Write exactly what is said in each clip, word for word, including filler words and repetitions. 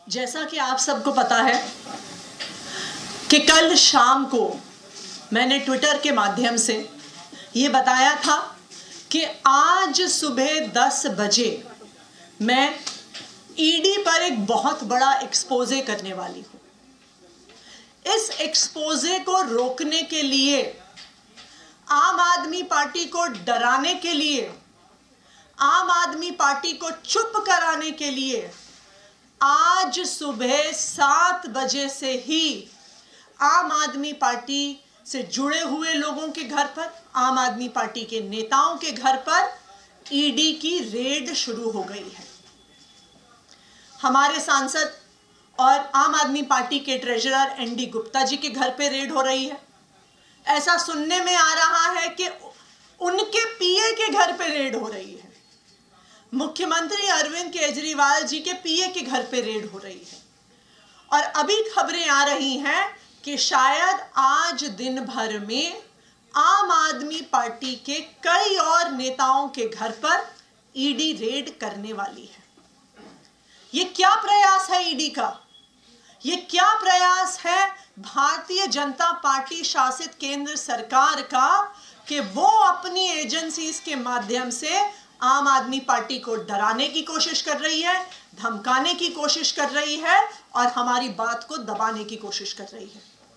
जैसा कि आप सबको पता है कि कल शाम को मैंने ट्विटर के माध्यम से ये बताया था कि आज सुबह दस बजे मैं ईडी पर एक बहुत बड़ा एक्सपोजे करने वाली हूँ। इस एक्सपोजे को रोकने के लिए, आम आदमी पार्टी को डराने के लिए, आम आदमी पार्टी को चुप कराने के लिए आज सुबह सात बजे से ही आम आदमी पार्टी से जुड़े हुए लोगों के घर पर, आम आदमी पार्टी के नेताओं के घर पर ईडी की रेड शुरू हो गई है। हमारे सांसद और आम आदमी पार्टी के treasurer N D Gupta ji के घर पे रेड हो रही है। ऐसा सुनने में आ रहा है कि उनके पीए के घर पे रेड हो रही है। मुख्यमंत्री अरविंद केजरीवाल जी के पीए के घर पे रेड हो रही है। और अभी खबरें आ रही हैं कि शायद आज दिन भर में आम आदमी पार्टी के कई और नेताओं के घर पर ईडी रेड करने वाली है। ये क्या प्रयास है ईडी का? ये क्या प्रयास है भारतीय जनता पार्टी शासित केंद्र सरकार का कि वो अपनी एजेंसीज के माध्यम से आम आदमी पार्टी को डराने की कोशिश कर रही है, धमकाने की कोशिश कर रही है और हमारी बात को दबाने की कोशिश कर रही है।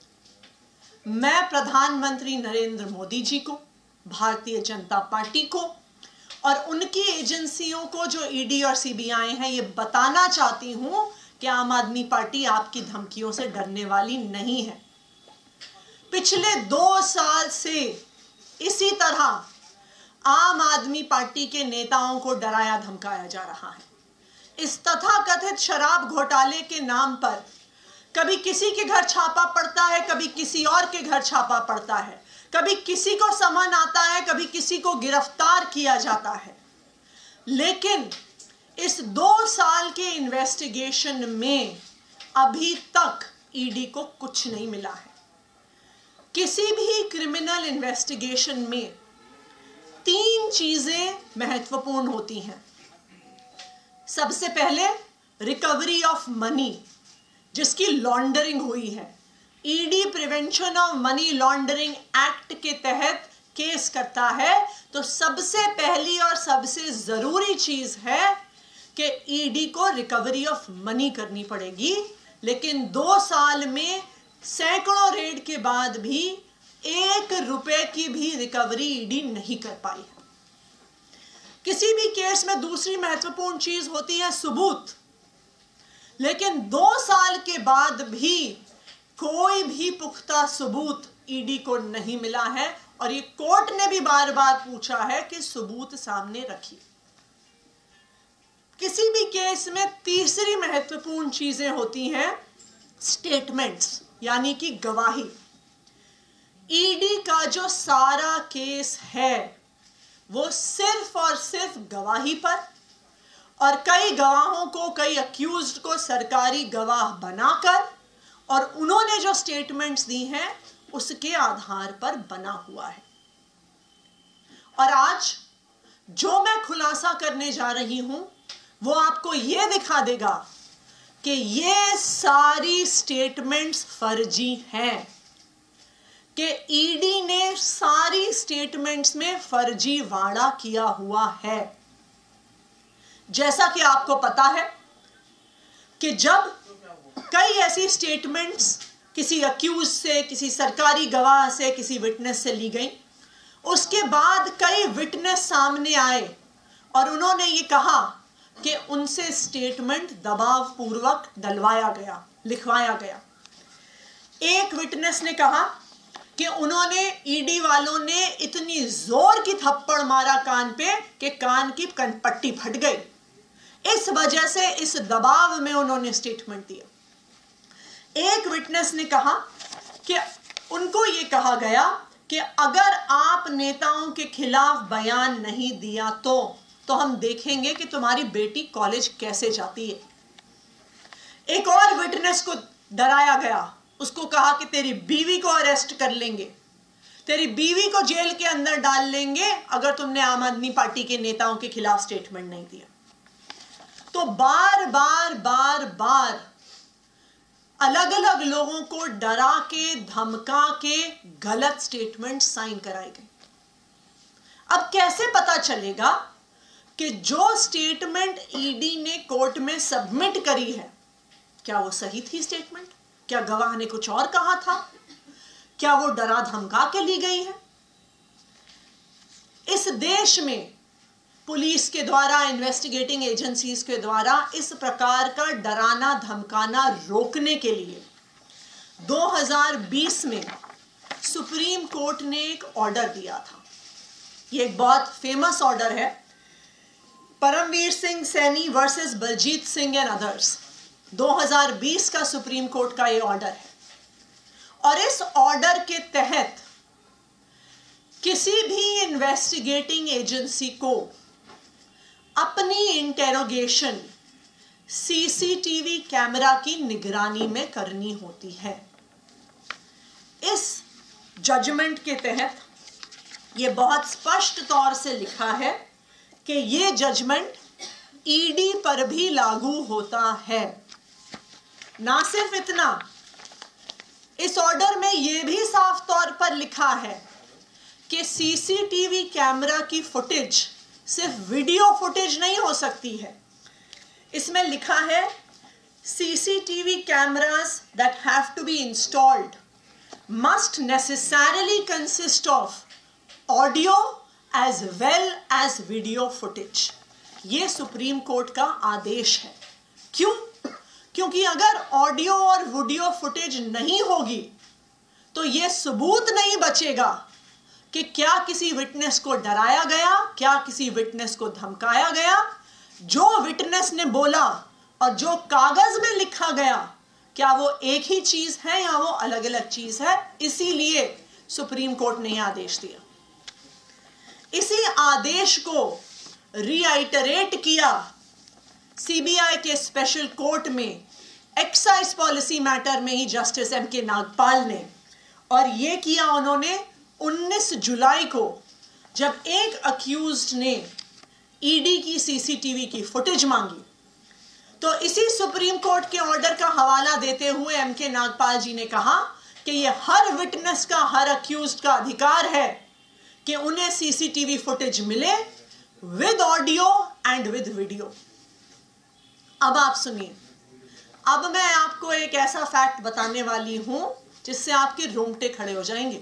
मैं प्रधानमंत्री नरेंद्र मोदी जी को, भारतीय जनता पार्टी को और उनकी एजेंसियों को जो ईडी और सीबीआई हैं, ये बताना चाहती हूं कि आम आदमी पार्टी आपकी धमकियों से डरने वाली नहीं है। पिछले दो साल से इसी तरह आम आदमी पार्टी के नेताओं को डराया धमकाया जा रहा है। इस तथाकथित शराब घोटाले के नाम पर कभी किसी के घर छापा पड़ता है, कभी किसी और के घर छापा पड़ता है, कभी किसी को समन आता है, कभी किसी को गिरफ्तार किया जाता है। लेकिन इस दो साल के इन्वेस्टिगेशन में अभी तक ईडी को कुछ नहीं मिला है। किसी भी क्रिमिनल इन्वेस्टिगेशन में तीन चीजें महत्वपूर्ण होती हैं। सबसे पहले रिकवरी ऑफ मनी, जिसकी लॉन्ड्रिंग हुई है। ED prevention of money laundering act के तहत केस करता है तो सबसे पहली और सबसे जरूरी चीज है कि ईडी को रिकवरी ऑफ मनी करनी पड़ेगी। लेकिन दो साल में सैकड़ों रेड के बाद भी एक रुपए की भी रिकवरी ईडी नहीं कर पाई है। किसी भी केस में दूसरी महत्वपूर्ण चीज होती है सबूत। लेकिन दो साल के बाद भी कोई भी पुख्ता सबूत ईडी को नहीं मिला है और ये कोर्ट ने भी बार बार पूछा है कि सबूत सामने रखिए। किसी भी केस में तीसरी महत्वपूर्ण चीजें होती हैं स्टेटमेंट्स, यानी कि गवाही। ईडी का जो सारा केस है वो सिर्फ और सिर्फ गवाही पर और कई गवाहों को, कई अक्यूज्ड को सरकारी गवाह बनाकर और उन्होंने जो स्टेटमेंट्स दी हैं उसके आधार पर बना हुआ है। और आज जो मैं खुलासा करने जा रही हूं वो आपको यह दिखा देगा कि ये सारी स्टेटमेंट्स फर्जी हैं, कि ईडी ने सारी स्टेटमेंट्स में फर्जीवाड़ा किया हुआ है। जैसा कि आपको पता है कि जब कई ऐसी स्टेटमेंट्स किसी अक्यूज से, किसी सरकारी गवाह से, किसी विटनेस से ली गई, उसके बाद कई विटनेस सामने आए और उन्होंने ये कहा कि उनसे स्टेटमेंट दबाव पूर्वक डलवाया गया, लिखवाया गया। एक विटनेस ने कहा कि उन्होंने, ईडी वालों ने इतनी जोर की थप्पड़ मारा कान पे कि कान की पट्टी फट गई। इस वजह से, इस दबाव में उन्होंने स्टेटमेंट दिया। एक विटनेस ने कहा कि उनको ये कहा गया कि अगर आप नेताओं के खिलाफ बयान नहीं दिया तो तो हम देखेंगे कि तुम्हारी बेटी कॉलेज कैसे जाती है। एक और विटनेस को डराया गया, उसको कहा कि तेरी बीवी को अरेस्ट कर लेंगे, तेरी बीवी को जेल के अंदर डाल लेंगे अगर तुमने आम आदमी पार्टी के नेताओं के खिलाफ स्टेटमेंट नहीं दिया। तो बार बार बार बार अलग अलग लोगों को डरा के धमका के गलत स्टेटमेंट साइन कराए गए। अब कैसे पता चलेगा कि जो स्टेटमेंट ईडी ने कोर्ट में सबमिट करी है क्या वो सही थी स्टेटमेंट? क्या गवाह ने कुछ और कहा था? क्या वो डरा धमका के ली गई है? इस देश में पुलिस के द्वारा, इन्वेस्टिगेटिंग एजेंसीज के द्वारा इस प्रकार का डराना धमकाना रोकने के लिए दो हज़ार बीस में सुप्रीम कोर्ट ने एक ऑर्डर दिया था। ये एक बहुत फेमस ऑर्डर है, Paramvir Singh Saini versus Baljit Singh and others. दो हज़ार बीस का सुप्रीम कोर्ट का ये ऑर्डर है और इस ऑर्डर के तहत किसी भी इन्वेस्टिगेटिंग एजेंसी को अपनी इंटेरोगेशन सीसीटीवी कैमरा की निगरानी में करनी होती है। इस जजमेंट के तहत ये बहुत स्पष्ट तौर से लिखा है कि ये जजमेंट ईडी पर भी लागू होता है। ना सिर्फ इतना, इस ऑर्डर में यह भी साफ तौर पर लिखा है कि सीसीटीवी कैमरा की फुटेज सिर्फ वीडियो फुटेज नहीं हो सकती है। इसमें लिखा है CCTV cameras that have to be installed must necessarily consist of audio as well as video footage. ये सुप्रीम कोर्ट का आदेश है। क्यों? क्योंकि अगर ऑडियो और वीडियो फुटेज नहीं होगी तो यह सबूत नहीं बचेगा कि क्या किसी विटनेस को डराया गया, क्या किसी विटनेस को धमकाया गया। जो विटनेस ने बोला और जो कागज में लिखा गया क्या वो एक ही चीज है या वो अलग अलग चीज है। इसीलिए सुप्रीम कोर्ट ने यह आदेश दिया। इसी आदेश को रीआइटरेट किया सीबीआई के स्पेशल कोर्ट में एक्साइज पॉलिसी मैटर में ही जस्टिस एम के नागपाल ने, और ये किया उन्होंने उन्नीस जुलाई को, जब एक अक्यूज्ड ने ईडी की सीसीटीवी की फुटेज मांगी। तो इसी सुप्रीम कोर्ट के ऑर्डर का हवाला देते हुए एम के नागपाल जी ने कहा कि ये हर विटनेस का, हर अक्यूज्ड का अधिकार है कि उन्हें सीसीटीवी फुटेज मिले with audio and with video. अब आप सुनिए, अब मैं आपको एक ऐसा फैक्ट बताने वाली हूं जिससे आपके रोंगटे खड़े हो जाएंगे।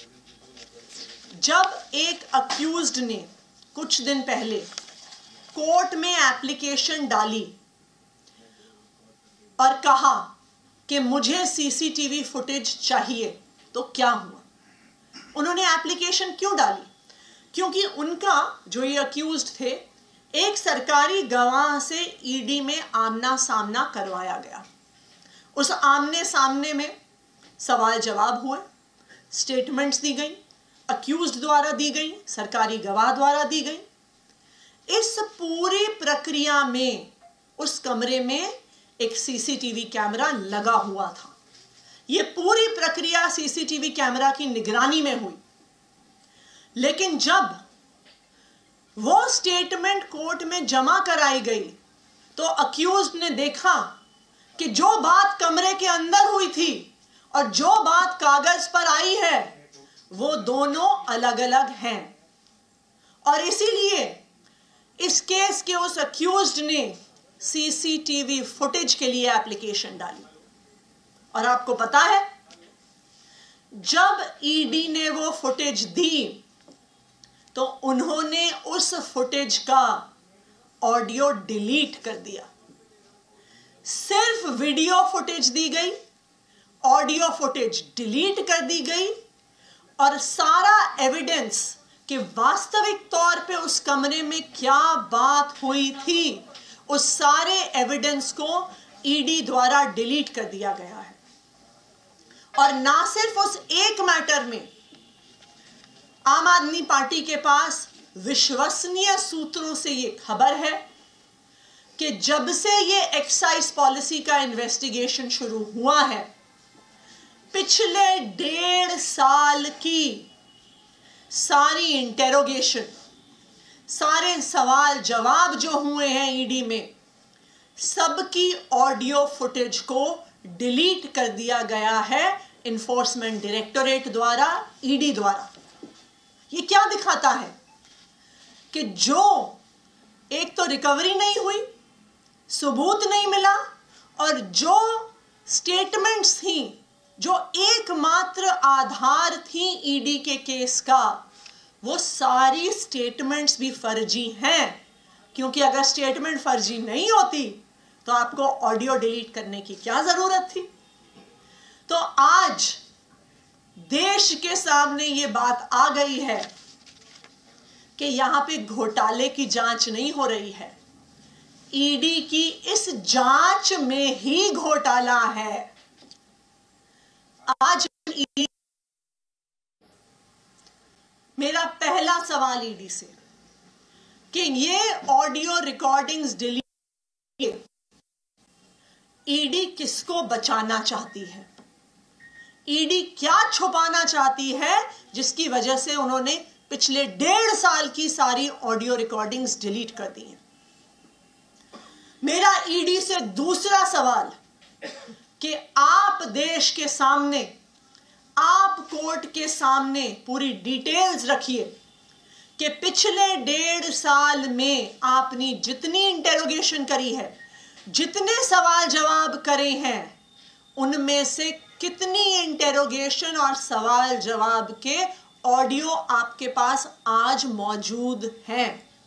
जब एक अक्यूज्ड ने कुछ दिन पहले कोर्ट में एप्लीकेशन डाली और कहा कि मुझे सीसीटीवी फुटेज चाहिए, तो क्या हुआ? उन्होंने एप्लीकेशन क्यों डाली? क्योंकि उनका, जो ये अक्यूज्ड थे, एक सरकारी गवाह से ईडी में आमना सामना करवाया गया। उस आमने सामने में सवाल जवाब हुए, स्टेटमेंट्स दी गई, अक्यूज्ड द्वारा दी गई, सरकारी गवाह द्वारा दी गई। इस पूरी प्रक्रिया में उस कमरे में एक सीसीटीवी कैमरा लगा हुआ था। यह पूरी प्रक्रिया सीसीटीवी कैमरा की निगरानी में हुई। लेकिन जब वो स्टेटमेंट कोर्ट में जमा कराई गई तो अक्यूज्ड ने देखा कि जो बात कमरे के अंदर हुई थी और जो बात कागज पर आई है वो दोनों अलग अलग हैं। और इसीलिए इस केस के उस अक्यूज्ड ने सीसीटीवी फुटेज के लिए एप्लीकेशन डाली। और आपको पता है, जब ईडी ने वो फुटेज दी तो उन्होंने उस फुटेज का ऑडियो डिलीट कर दिया। सिर्फ वीडियो फुटेज दी गई, ऑडियो फुटेज डिलीट कर दी गई और सारा एविडेंस कि वास्तविक तौर पे उस कमरे में क्या बात हुई थी, उस सारे एविडेंस को ईडी द्वारा डिलीट कर दिया गया है। और ना सिर्फ उस एक मैटर में, आम आदमी पार्टी के पास विश्वसनीय सूत्रों से ये खबर है कि जब से ये एक्साइज पॉलिसी का इन्वेस्टिगेशन शुरू हुआ है, पिछले डेढ़ साल की सारी इंटेरोगेशन, सारे सवाल जवाब जो हुए हैं ईडी में, सबकी ऑडियो फुटेज को डिलीट कर दिया गया है इन्फोर्समेंट डायरेक्टोरेट द्वारा, ईडी द्वारा। ये क्या दिखाता है कि जो एक तो रिकवरी नहीं हुई, सबूत नहीं मिला, और जो स्टेटमेंट्स थी, जो एकमात्र आधार थी ईडी के केस का, वो सारी स्टेटमेंट्स भी फर्जी हैं। क्योंकि अगर स्टेटमेंट फर्जी नहीं होती तो आपको ऑडियो डिलीट करने की क्या जरूरत थी। तो आज देश के सामने ये बात आ गई है कि यहां पे घोटाले की जांच नहीं हो रही है, ईडी की इस जांच में ही घोटाला है। आज ईडी, मेरा पहला सवाल ईडी से कि ये ऑडियो रिकॉर्डिंग्स डिलीट, ईडी किसको बचाना चाहती है? ईडी क्या छुपाना चाहती है जिसकी वजह से उन्होंने पिछले डेढ़ साल की सारी ऑडियो रिकॉर्डिंग्स डिलीट कर दी हैं? मेरा ईडी से दूसरा सवाल कि आप देश के सामने, आप कोर्ट के सामने पूरी डिटेल्स रखिए कि पिछले डेढ़ साल में आपने जितनी इंटेरोगेशन करी है, जितने सवाल जवाब करे हैं, उनमें से कितनी इंटेरोगेशन और सवाल जवाब के ऑडियो आपके पास आज मौजूद हैं।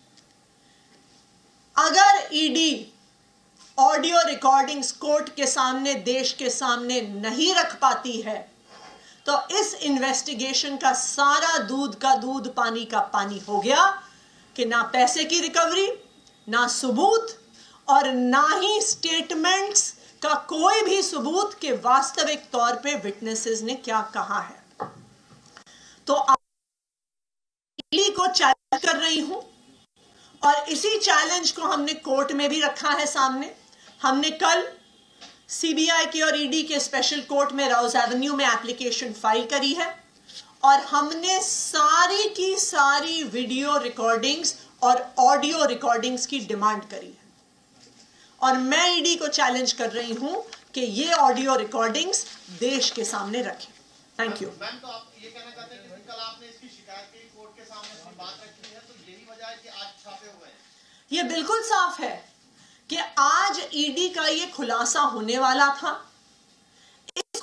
अगर ईडी ऑडियो रिकॉर्डिंग्स कोर्ट के सामने, देश के सामने नहीं रख पाती है, तो इस इन्वेस्टिगेशन का सारा दूध का दूध, पानी का पानी हो गया कि ना पैसे की रिकवरी, ना सबूत, और ना ही स्टेटमेंट्स का कोई भी सबूत के वास्तविक तौर पे विटनेसेस ने क्या कहा है। तो ईडी को चैलेंज कर रही हूं, और इसी चैलेंज को हमने कोर्ट में भी रखा है सामने। हमने कल सीबीआई की और ईडी के स्पेशल कोर्ट में राउज एवेन्यू में एप्लीकेशन फाइल करी है, और हमने सारी की सारी वीडियो रिकॉर्डिंग्स और ऑडियो रिकॉर्डिंग्स की डिमांड करी है। और मैं ईडी को चैलेंज कर रही हूं कि ये ऑडियो रिकॉर्डिंग्स देश के सामने रखें। Thank you. मैम, तो आप ये कहना चाहते हैं कि कल आपने इसकी शिकायत की, कोर्ट के सामने अपनी बात रखी है, तो यही वजह है कि आज छापे हुए हैं? ये बिल्कुल साफ है कि आज ईडी का ये खुलासा होने वाला था। इस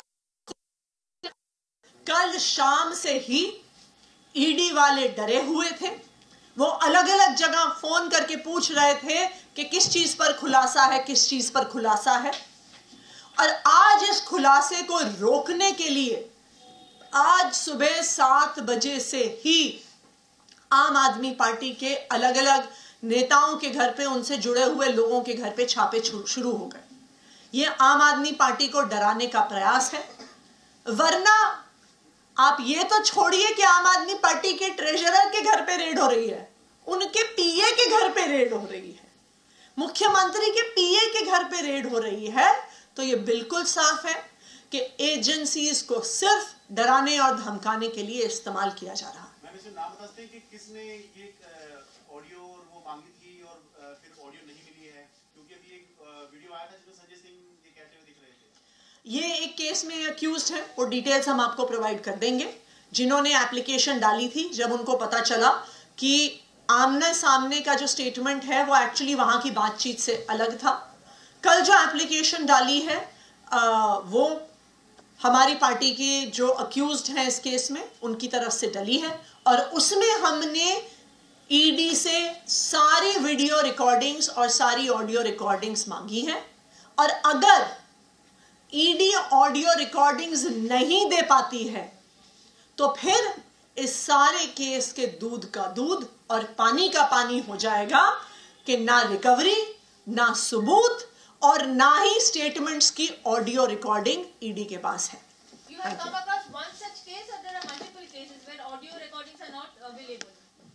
कल शाम से ही ईडी वाले डरे हुए थे। वो अलग अलग जगह फोन करके पूछ रहे थे कि किस चीज पर खुलासा है, किस चीज पर खुलासा है। और आज इस खुलासे को रोकने के लिए आज सुबह सात बजे से ही आम आदमी पार्टी के अलग अलग नेताओं के घर पे, उनसे जुड़े हुए लोगों के घर पे छापे शुरू हो गए। ये आम आदमी पार्टी को डराने का प्रयास है। वरना आप ये तो छोड़िए कि आम आदमी पार्टी के ट्रेजरर के घर पे रेड हो रही है, उनके पीए के घर पे रेड हो रही है, मुख्यमंत्री के पीए के घर पे रेड हो रही है। तो ये बिल्कुल साफ है कि एजेंसीज को सिर्फ डराने और धमकाने के लिए इस्तेमाल किया जा रहा है। मैम, इसे नाम बता सकते हैं कि किसने ये ऑडियो वो मांगी थी और फिर ऑडियो नहीं मिली है? क्योंकि अभी एक वीडियो आया था जिसमें संजय सिंह ये कहते हुए दिख रहे थे। ये एक केस में अक्यूज्ड है, और डिटेल्स हम आपको प्रोवाइड कर देंगे। जिन्होंने एप्लीकेशन डाली थी, जब उनको पता चला कि आमने सामने का जो स्टेटमेंट है वो एक्चुअली वहां की बातचीत से अलग था। कल जो एप्लीकेशन डाली है आ, वो हमारी पार्टी के जो अक्यूज्ड हैं इस केस में, उनकी तरफ से डली है, और उसमें हमने ईडी से सारी वीडियो रिकॉर्डिंग्स और सारी ऑडियो रिकॉर्डिंग्स मांगी हैं। और अगर ईडी ऑडियो रिकॉर्डिंग्स नहीं दे पाती है तो फिर इस सारे केस के दूध का दूध और पानी का पानी हो जाएगा कि ना रिकवरी, ना सबूत, और ना ही स्टेटमेंट्स की ऑडियो रिकॉर्डिंग ईडी के पास है। You have come across one such case, or there are multiple cases where audio recordings are not available?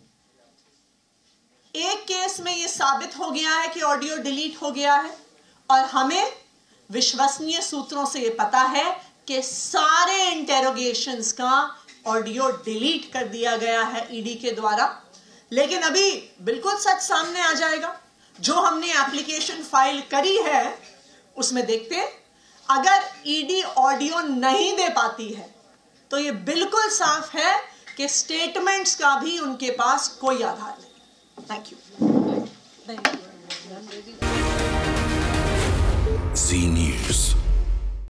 एक केस में ये साबित हो गया है कि ऑडियो डिलीट हो गया है, और हमें विश्वसनीय सूत्रों से ये पता है कि सारे इंटेरोगेशंस का ऑडियो डिलीट कर दिया गया है ईडी के द्वारा। लेकिन अभी बिल्कुल सच सामने आ जाएगा। जो हमने एप्लीकेशन फाइल करी है उसमें देखते हैं, अगर ईडी ऑडियो नहीं दे पाती है तो ये बिल्कुल साफ है कि स्टेटमेंट्स का भी उनके पास कोई आधार नहीं। Thank you. जी न्यूज़।